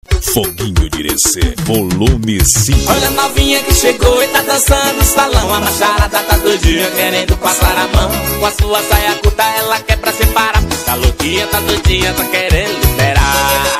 Foguinho de Irecê, volume 5. Olha a novinha que chegou e tá dançando no salão. A macharada tá doidinha querendo passar a mão. Com a sua saia curta ela quer pra separar. Tá louquinha, tá doidinha, tá querendo liberar.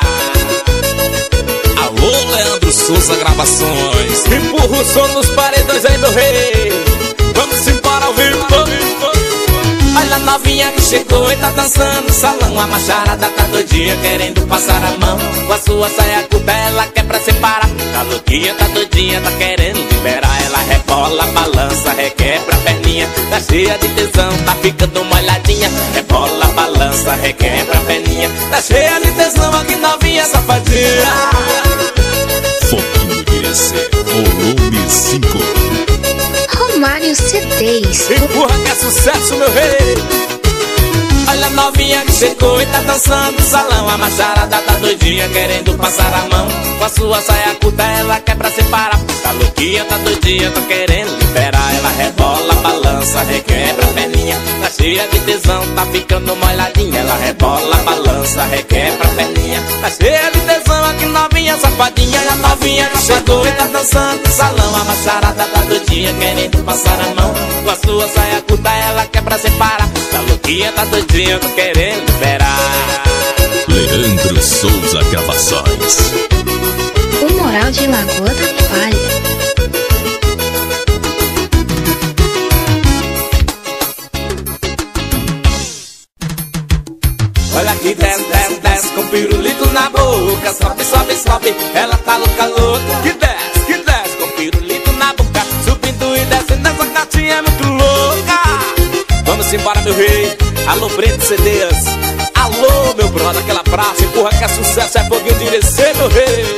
Alô, Leandro Souza Gravações. Empurra o som nos paredões aí, meu rei. Vamos embora ao vivo. Olha a novinha que chegou e tá dançando no salão. A macharada tá doidinha querendo passar a mão. Com a sua saia curta ela quer pra separar. Tá louquinha, tá doidinha, tá querendo liberar. Ela rebola, balança, requebra a perninha. Tá cheia de tesão, tá ficando molhadinha. Rebola, balança, requebra a perninha. Tá cheia de tesão aqui novinha safadinha. Foguinho de Irecê, volume 5. Romário CDs. Empurra que é sucesso, meu rei. Olha a novinha que chegou e tá dançando no salão. A macharada tá doidinha querendo passar a mão. Com a sua saia curta ela quer pra separar. Tá louquinha, tá doidinha, tá querendo liberar. Ela rebola, balança, requebra a perninha. Tá cheia de tesão, tá ficando molhadinha. Ela rebola, balança, requebra a perninha. Tá cheia de tesão aqui novinha safadinha. Olha a novinha que chegou e tá dançando no salão. A macharada tá doidinha querendo passar a mão. Com a sua saia curta ela quer pra separar. Tá louquinha, tá doidinha, tô querendo liberar. Leandro Souza Gravações. O Moral de Lagoa da Palha. Olha que desce, desce, desce com pirulito na boca. Sobe, sobe, sobe, ela tá louca, louca. Que desce com pirulito na boca. Subindo e descendo, essa gatinha é muito louca. Vamos embora, meu rei. Alô, Breno CDs. Alô, meu brother, aquela praça. Empurra que é sucesso, é Foguinho de Irecê, meu rei.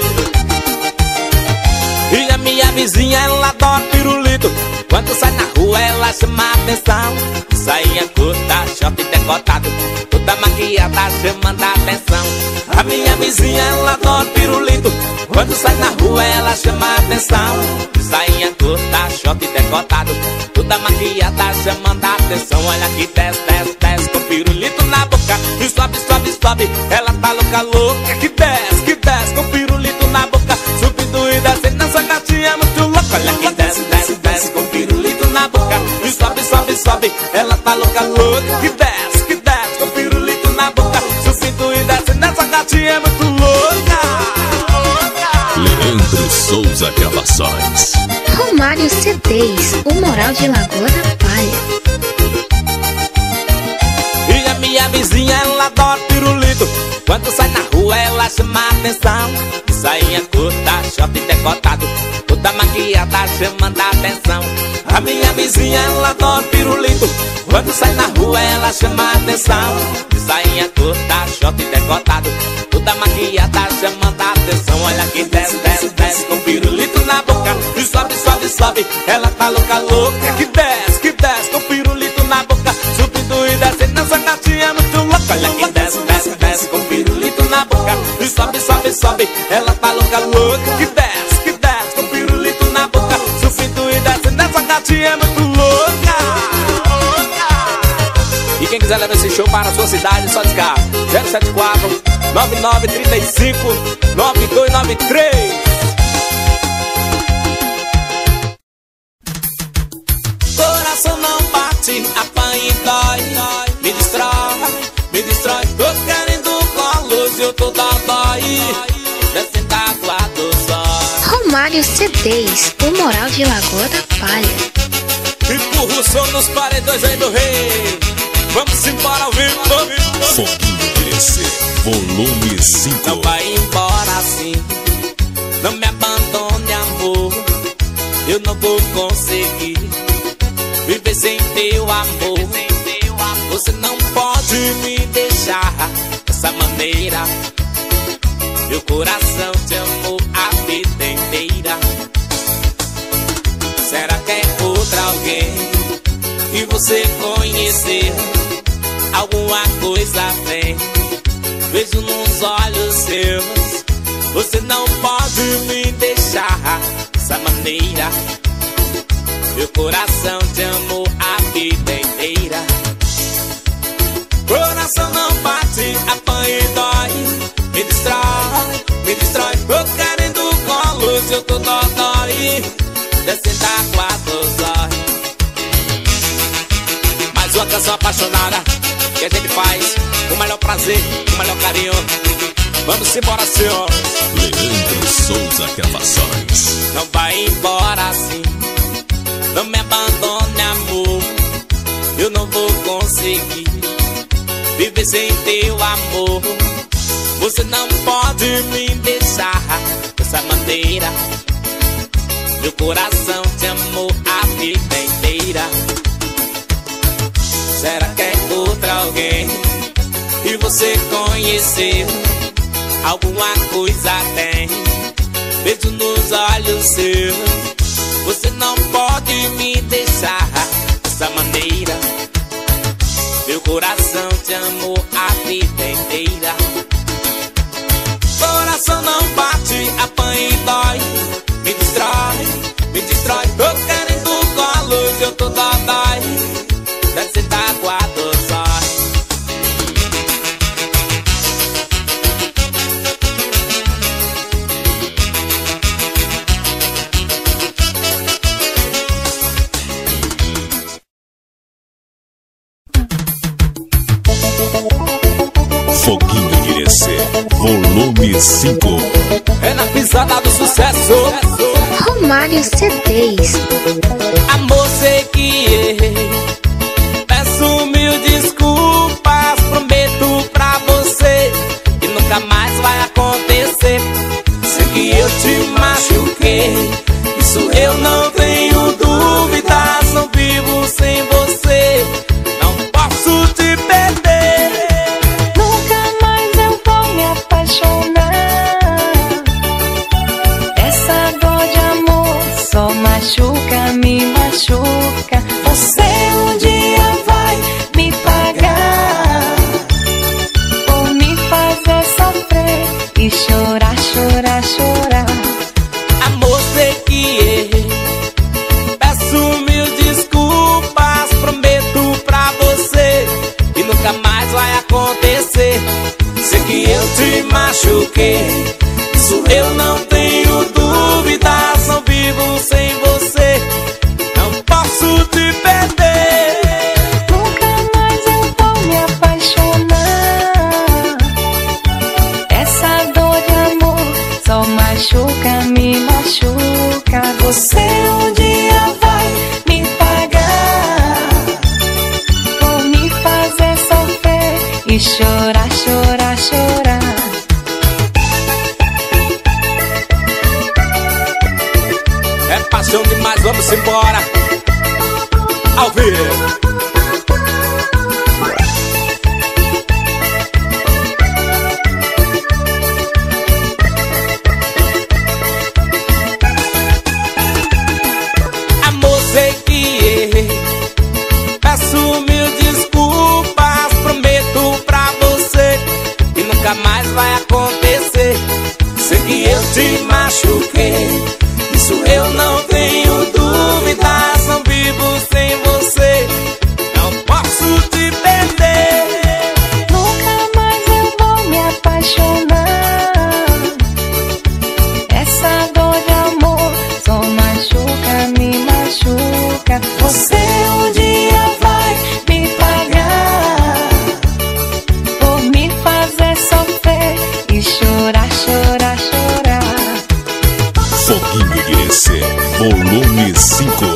E a minha vizinha, ela adora pirulito. Quando sai na rua, ela chama a atenção. Sainha curta, short e decotado, toda maquiada chamando a atenção. A minha vizinha, ela adora pirulito. Quando sai na rua, ela chama a atenção. Sainha curta, short e decotado, toda maquiada chamando a atenção. Olha que desce, desce, desce com pirulito na boca. E sobe, sobe, sobe, ela tá louca, louca. Que desce com pirulito na boca. Subindo e descendo, essa gatinha é muito louca. Olha que desce, desce, desce com pirulito na boca. E sobe, sobe, sobe, ela tá louca, louca. Que desce com pirulito na boca. Subindo e descendo, essa gatinha é muito louca. Leandro Souza Gravações. Romário CDs. O Moral de Lagoa da Palha. E a minha vizinha, ela adora pirulito. Quando sai na rua, ela chama a atenção. Sainha curta, short e decotado, toda maquiada chamando a atenção. A minha vizinha, ela adora pirulito. Quando sai na rua, ela chama a atenção. Sainha curta, short e decotado, toda maquiada chamando a atenção. Olha que desce, desce, desce com pirulito na boca. E sobe, sobe, sobe, ela tá louca, louca. Que desce com pirulito na boca. Subindo e descendo, essa gatinha é muito louca. Olha que desce, desce, desce com pirulito na boca. E sobe, sobe, sobe, ela tá louca, louca. Que desce com pirulito na boca. Subindo e descendo, essa gatinha é muito louca. E quem quiser levar esse show para a sua cidade, só discar 074 9935 9293. Coração não bate, apanha e dói. Me destrói. Tô querendo colos e eu tô dói. Descendo água do sol. Romário CDs. O Moral de Lagoa da Palha. Empurra o som nos paredões aí, meu rei. Vamos embora ao vivo. Foguinho de Irecê, volume 5. Não vai embora assim. Não me abandone, amor. Eu não vou conseguir viver sem teu amor. Você não pode me deixar dessa maneira. Meu coração te amou a vida inteira. Será que é outra alguém que você conheceu? Alguma coisa tem, vejo nos olhos seus. Você não pode me deixar dessa maneira. Meu coração te amou a vida inteira. Coração não bate, apanha e dói. Me destrói, Tô querendo colo, se eu tô dodói, descendo a quatro zói. Mais uma canção apaixonada que a gente faz com o melhor prazer, com o melhor carinho. Vamos embora, senhor. Leandro Souza Gravações. Não vai embora assim, não me abandone, amor. Eu não vou conseguir viver sem teu amor. Você não pode me deixar dessa maneira. Meu coração te amou a vida inteira. Será que é outra alguém que você conheceu? Alguma coisa tem, beijo nos olhos seus. Você não pode me deixar dessa maneira. Meu coração te amou a vida inteira. Coração não bate, apanha e dói. Me destrói, me destrói. Tô querendo colo, eu tô dói. Desce d'água do zói. Foguinho de Irecê, volume 5. É na pisada do sucesso. Romário CDs. Amor, sei que errei, peço mil desculpas. Prometo pra você que nunca mais vai acontecer. Sei que eu te machuquei, isso eu não tenho dúvidas. Não vivo sem você, não posso te perder. Nunca mais eu vou me apaixonar. Essa dor de amor só machuca, me machuca. Você um dia vai me pagar por me fazer sofrer e chorar, chorar, chorar. Amor, sei que errei, peço mil desculpas. Prometo pra você que nunca mais vai acontecer. Sei que eu te machuquei, isso eu não tenho dúvidas. Não vivo sem você, não posso te perder. Nunca mais eu vou me apaixonar. Essa dor de amor só machuca, me machuca. Você um dia vai me pagar por me fazer sofrer e chorar, chorar, chorar. É paixão demais, vamos embora. Ao vivo. Amor, sei que errei, peço mil desculpas. Prometo pra você que nunca mais vai acontecer. Sei que eu te machuquei, isso eu não tenho dúvidas. Não vivo sem você, não posso te perder. Nunca mais eu vou me apaixonar. Essa dor de amor só machuca, me machuca. Você um dia vai me pagar por me fazer sofrer e chorar, chorar, chorar. Foguinho de Irecê, volume 5.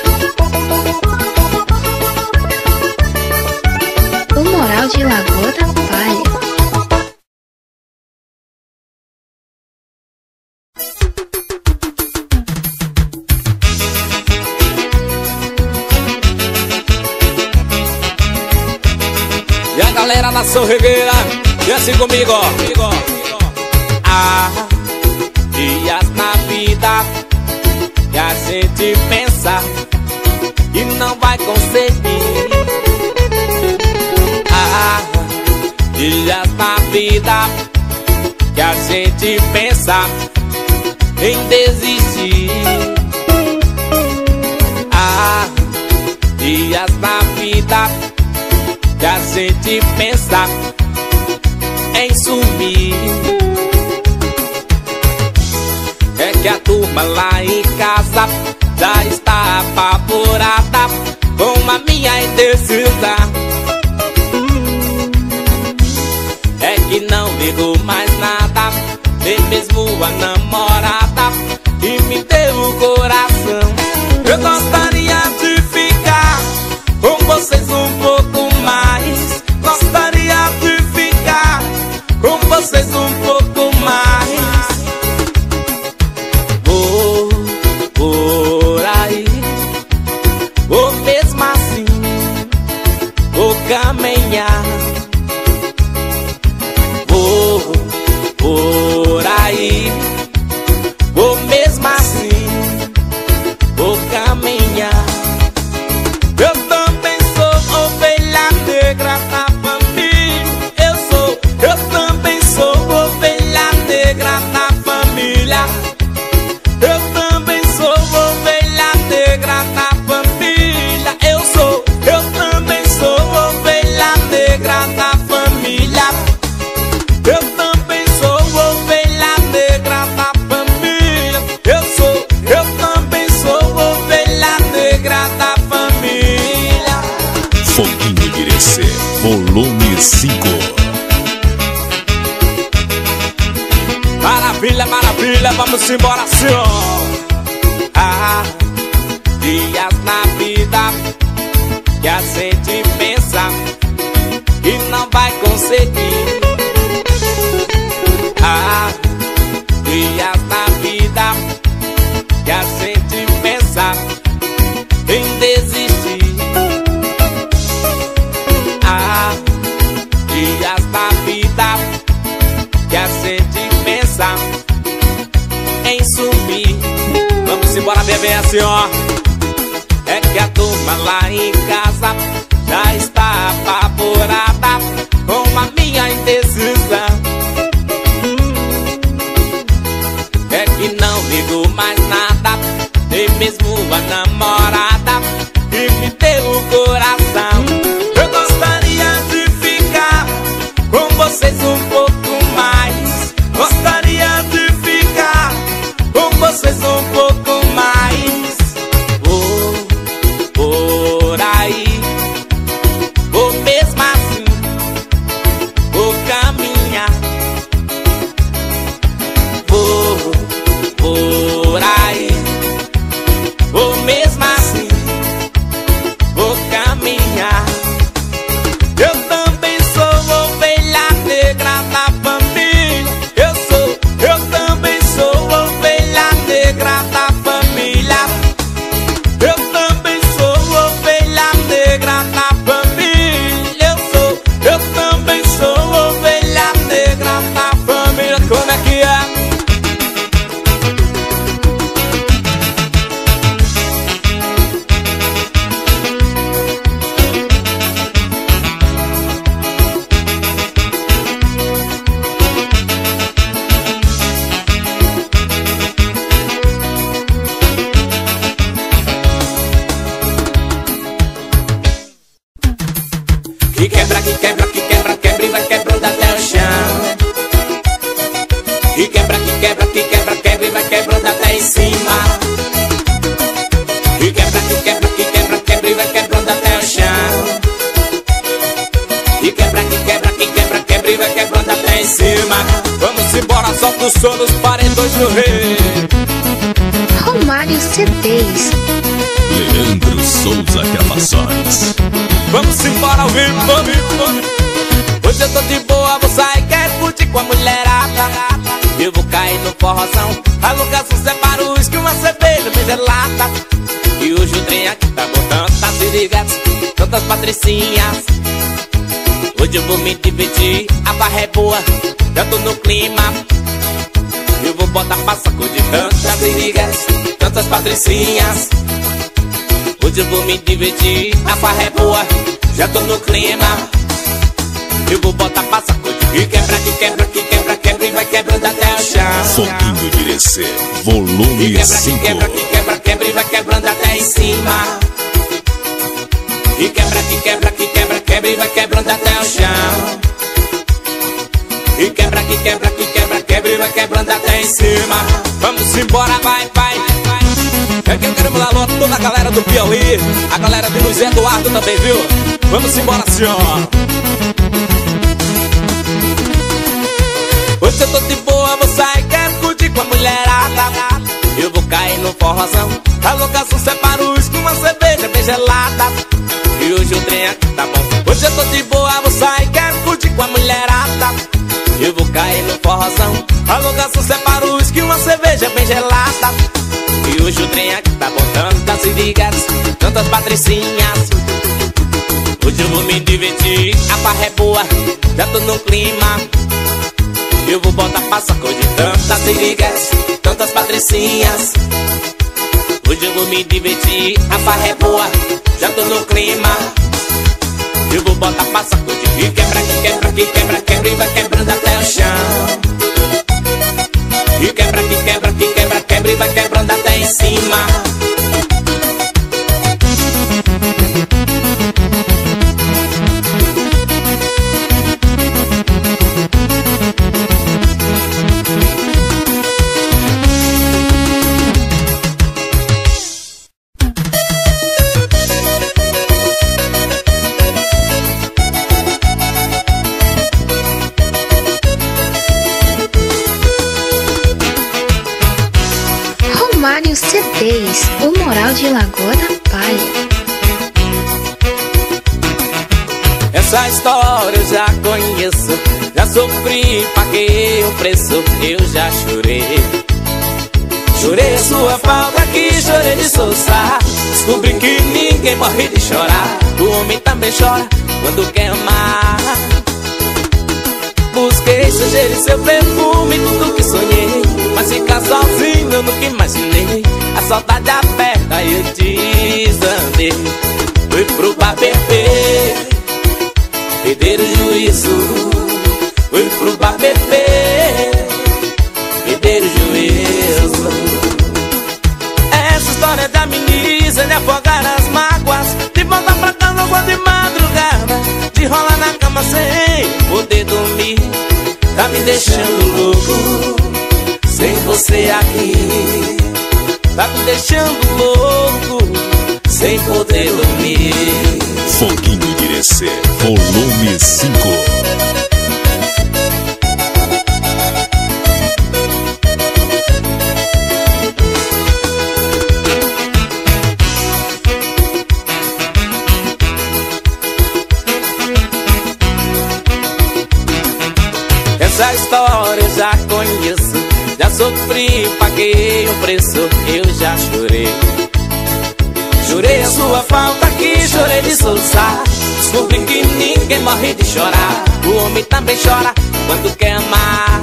O Moral de Lagoa da Palha. E a galera da Sorregueira, e assim comigo, ó. Há dias na vida que a gente pensa que não vai conseguir. Há dias na vida que a gente pensa em desistir. Há dias na vida que a gente pensa em sumir. turma lá em casa já está apavorada com a minha indecisão. É que não ligo mais nada, nem mesmo a namorada que me deu o coração. Eu gostaria de ficar com vocês um pouco mais. Gostaria de ficar com vocês um pouco mais. Vou por aí, vou mesmo assim, vou caminhar. Vou por aí, vou mesmo assim, vou caminhar. Eu também sou ovelha negra da família. Eu também sou ovelha negra da família. Eu também sou ovelha negra da família. Eu também sou ovelha negra da família. Eu também sou ovelha negra da família. Eu também sou ovelha negra da família. Foguinho de Irecê, volume 5. Maravilha, maravilha, vamos embora, senhor. Dias na vida que a gente pensa que não vai conseguir. Dias na vida que a gente pensa em desistir. Dias na vida que a gente pensa em sumir. Vamos embora, bebê, assim, ó. É que a turma lá em casa já está apavorada com a minha indecisão. É que não ligo mais nada, nem mesmo a namorada que me deu o coração. Eu gostaria de ficar com vocês um pouco mais. Gostaria de ficar com vocês um pouco mais. Vou por aí, vou mesmo assim, vou caminhar. Vou por aí, vou mesmo assim, vou caminhar. Eu também sou ovelha negra da família. Eu também sou ovelha negra da família. Eu também sou ovelha negra da família. Eu também sou ovelha negra da família. Como é que é? Que quebra, que quebra, que quebra, quebra e vai quebrando até o chão. Que quebra, que quebra, que quebra, quebra e vai quebrando até em cima. Que quebra, que quebra, que quebra, quebra e vai quebrando até o chão. Que quebra, que quebra, que quebra, quebra e vai quebrando até em cima. Vamos embora, solta o som dos paredões do rei. Romário CDs. Leandro Souza Gravações. Vamos embora ao vivo, vamos. Hoje eu tô de boa, vou sair, quero curtir com a mulherada. Eu vou cair no forrozão, alugar um separa o uísque, uma cerveja bem gelada. E hoje o trem aqui tá botando tantas irigas, tantas patricinhas. Hoje eu vou me divertir, a barra é boa, já tô no clima. Eu vou botar pra saco de tantas irigas, tantas patricinhas. Hoje eu vou me divertir, a farra é boa, já tô no clima. Eu vou botar pra sacudir. Que quebra, que quebra, que quebra, quebra e vai quebrando até o chão. Foguinho de Irecê, volume 5. Que quebra, que quebra, quebra e vai quebrando até em cima. Que quebra, que quebra, que quebra, quebra e vai quebrando até o chão. Que quebra, que quebra, que quebra, quebra e vai quebrando até em cima. Vamos embora, vai, vai. galera do Piauí, a galera de Luiz Eduardo também, viu? Vamos embora, senhor. Hoje eu tô de boa, vou sair, quero curtir com a mulherada. Eu vou cair no forrozão, a locação separa o uísque com uma cerveja bem gelada. E hoje o trem aqui tá bom. Hoje eu tô de boa, vou sair, quero curtir com a mulherada. Eu vou cair no forrozão, a locação separa o uísque com uma cerveja bem gelada. E hoje o trem aqui tá bom, tantas amigas, tantas patricinhas. Hoje eu vou me divertir, a farra é boa, já tô no clima. Eu vou botar pra sacudir tantas amigas, tantas patricinhas. Hoje eu vou me divertir, a farra é boa, já tô no clima. Eu vou botar pra sacudir e quebra, que quebra, que quebra, quebra e vai quebrando até o chão. E quebra, que quebra, que quebra, quebra e vai quebrando até em cima. Romário CDs, o Moral de Lagoa da Palha. Essa história eu já conheço, já sofri, paguei o preço, eu já chorei. Chorei a sua falta aqui, chorei de soluçar. Descobri que ninguém morre de chorar. O homem também chora quando quer amar. Busquei seu cheiro e seu perfume, tudo que sonhei, mas ficar sozinho eu nunca imaginei. A saudade aperta e eu desandei. Fui pro bar beber, perder o juízo. Fui pro bar beber, perder o juízo. Essa história da menina de afogar as mágoas, de voltar pra casa só de madrugada, de rolar na cama sem poder dormir. Tá me deixando louco sem você aqui. Tá me deixando louco sem poder dormir. Foguinho de Irecê, volume 5. Essa história eu já conheço, já sofri, paguei o preço, eu já chorei. Chorei a sua falta aqui, chorei de soluçar. Descobri que ninguém morre de chorar. O homem também chora quando quer amar.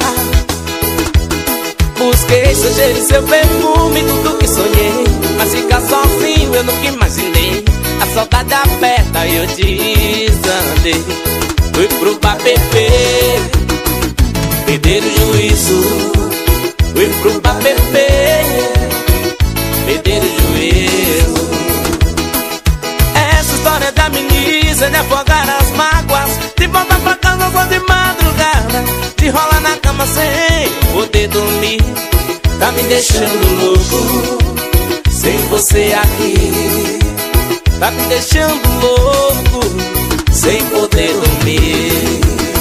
Busquei seu cheiro e seu perfume, tudo que sonhei, mas ficar sozinho eu nunca imaginei. A saudade aperta e eu desandei. Fui pro bar beber, perder o juízo. Fui pro bar beber, perder o juízo. Essa história da menina de afogar as mágoas, de voltar pra casa só de madrugada, de rolar na cama sem poder dormir. Tá me deixando louco sem você aqui. Tá me deixando louco sem poder dormir.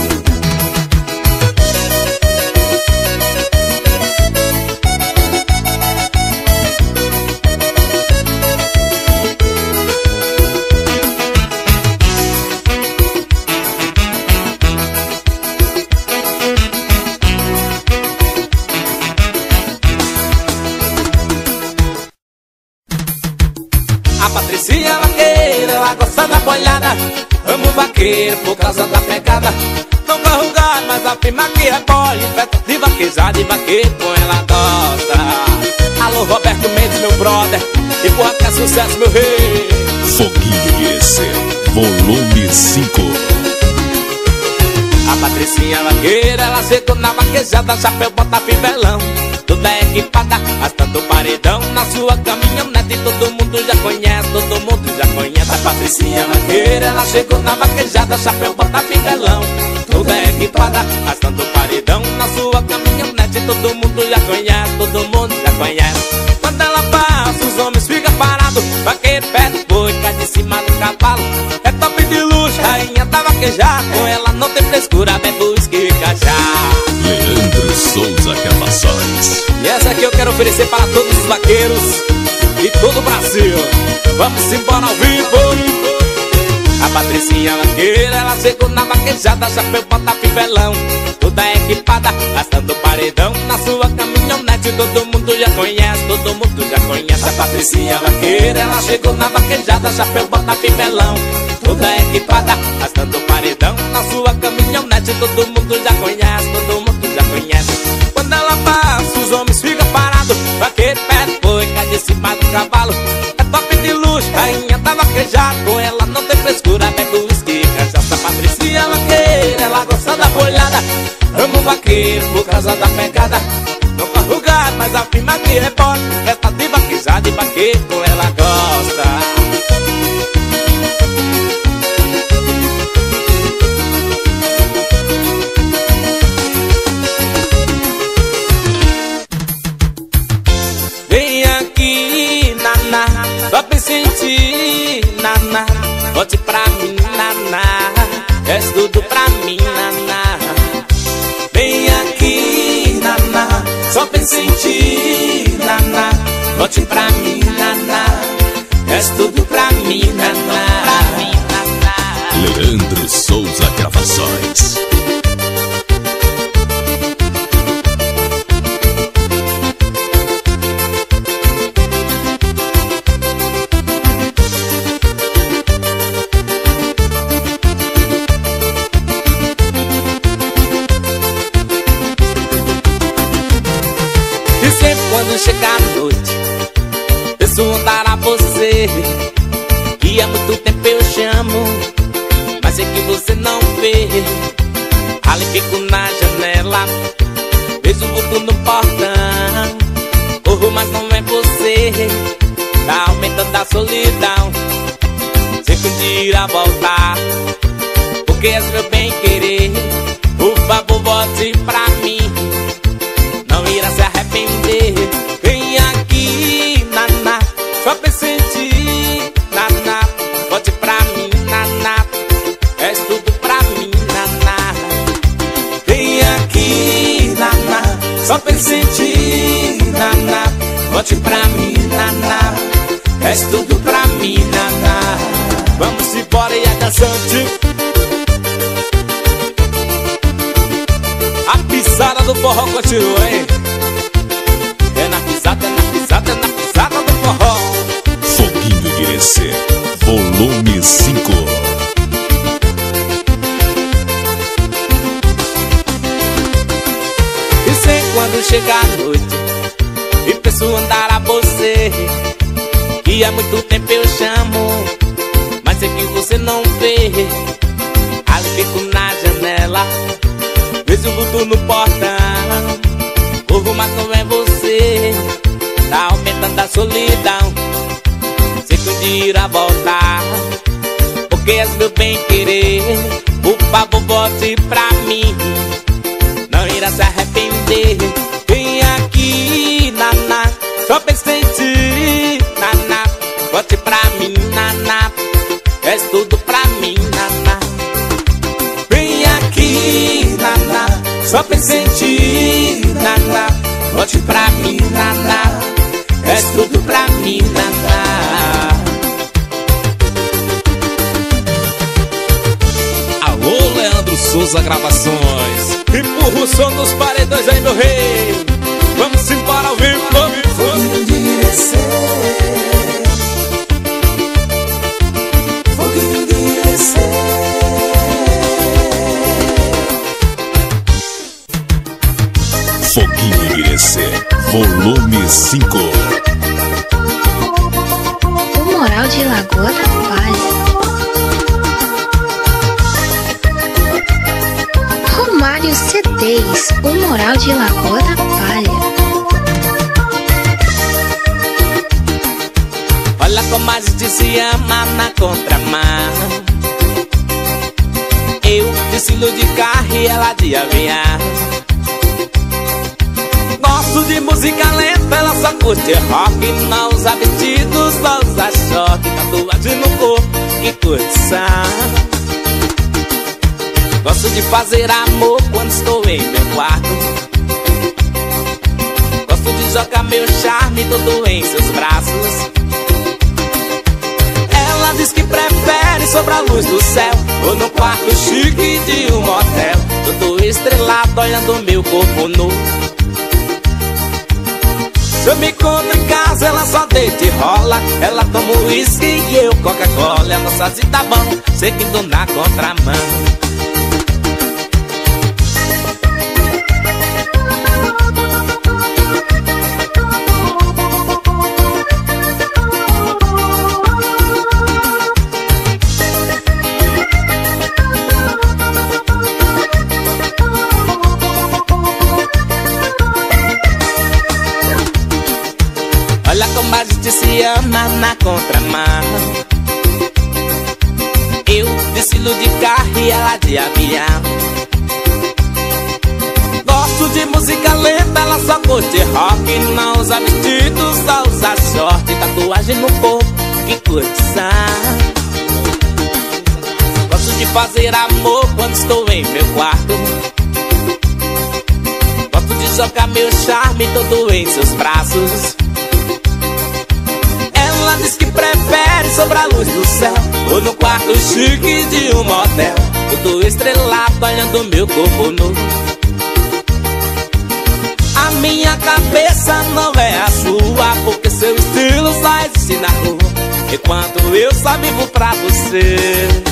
A Patricinha vaqueira, ela gosta da boiada. Amo o vaqueiro por causa da pegada. Não corro gado, mas a prima que é boia, festa de vaquejada e vaqueiro com ela gosta. Alô Roberto Mendes, meu brother, e porra que é sucesso, meu rei. Foguinho de Irecê, volume 5. A Patricinha vaqueira, ela chegou na vaquejada, chapéu, bota, fivelão, toda equipada, arrastando o paredão na sua caminhonete. Todo mundo já conhece, todo mundo já conhece a Patricinha vaqueira. Ela chegou na vaquejada, chapéu, bota, fivelão, toda equipada, arrastando o paredão na sua caminhonete. Todo mundo já conhece, todo mundo já conhece. Quando ela passa, os homens ficam parados. parado, vaqueiro perto foi, cai de cima do cavalo. É top de luxo, rainha da vaquejada. Com ela não tem frescura, bebe uísque e cachaça. Leandro Souza Gravações. E essa aqui eu quero oferecer para todos os vaqueiros e todo o Brasil. Vamos embora ao vivo. A Patricinha vaqueira, ela chegou na vaquejada, chapéu, bota, fivelão, toda equipada, gastando paredão na sua caminhonete. Todo mundo já conhece, todo mundo já conhece a Patricinha vaqueira. Ela chegou na vaquejada, chapéu, bota, fivelão, toda equipada, gastando paredão na sua caminhonete. Todo mundo já conhece, todo mundo já conhece. Quando ela passa, os homens ficam parados, vaqueiro perto foi, cai de cima do cavalo. É top de luxo, rainha da vaquejada. Com ela não tem frescura, bebe uísque, cachaça. Patricinha vaqueira, ela gosta da bolhada. Amo o vaqueiro por causa da pegada. Não pra rugar, mas afirma que é forte. Festa de vaquejada e vaqueiro com ela gosta. Vem aqui, naná, só pra sentir, naná. Volte pra mim, naná, és tudo pra mim, naná. Vem aqui, naná, só pensa em ti, naná. Volte pra mim, naná, és tudo pra mim, naná. Leandro Souza Gravações. Quando chegar a noite, penso andar a você, que há muito tempo eu chamo, mas é que você não vê. Ali fico na janela, vejo o vulto no portão. Corro, mas não é você, tá aumentando a solidão. Sei que um dia irá voltar, porque és meu bem querer. Por favor, volte pra mim, não irá se arrepender. Vem aqui, naná, só pensa em ti, naná. Volte pra mim, naná, és tudo pra mim, naná. Vem aqui, naná, só pensa em ti, naná. Volte pra mim, naná, és tudo pra mim, naná. Vamos embora e a dançante, a pisada do forró continua, hein? É na pisada, é na pisada, é na pisada do forró. Foguinho de Irecê, volume 5. E sei quando chegar a noite e penso andar a você, que há muito tempo eu chamo, mas é que você não vê. Ali fico na janela, vejo o vulto no portão. Corro, mas não é você, tá aumentando a solidão. Sei que um dia irá voltar, porque és meu bem querer. Por favor, volte pra mim, não irá se arrepender. Vem aqui, naná, só pensa em ti, naná. Volte pra mim, naná, és tudo pra mim, naná. Vem aqui, naná, só pensa em ti, naná. Volte pra mim, naná, és tudo pra mim, naná. Alô, Leandro Souza Gravações, empurra o som dos paredões aí, meu rei. Vamos embora ao vivo, ao vivo. Foguinho de Irecê, foguinho de Irecê. Foguinho de Irecê, volume 5. O Moral de Lagoa da Palha. Romário C10, o Moral de Lagoa da Palha. Olha como a gente se ama na contramão. Eu de estilo de carro e ela de avião. Gosto Gosto de música lenta, ela só curte rock. Não usa vestidos, só usa short. Tatuagem no corpo, que curtição. Gosto de fazer amor quando estou em meu quarto. Gosto de jogar meu charme todo em seus braços. Ela diz que prefere sobre a luz do céu, ou no quarto chique de um motel, todo estrelado olhando meu corpo nu. Se eu me encontro em casa, ela só deita e rola. Ela toma uísque e eu Coca-Cola. A nossa vida tá bom, seguindo na contramão. Olha como a gente se ama na contramão. Eu desfilo de carro e ela de avião. Gosto de música lenta, ela só curte rock. Não usa vestido, só usa short. Tatuagem no corpo, que curtição. Gosto de fazer amor quando estou em meu quarto. Gosto de jogar meu charme todo em seus braços. Ela diz que prefere sobre a luz do céu, ou no quarto chique de um motel, todo estrelado olhando meu corpo nu. A minha cabeça não é a sua, porque seu estilo só existe na rua, enquanto eu só vivo pra você.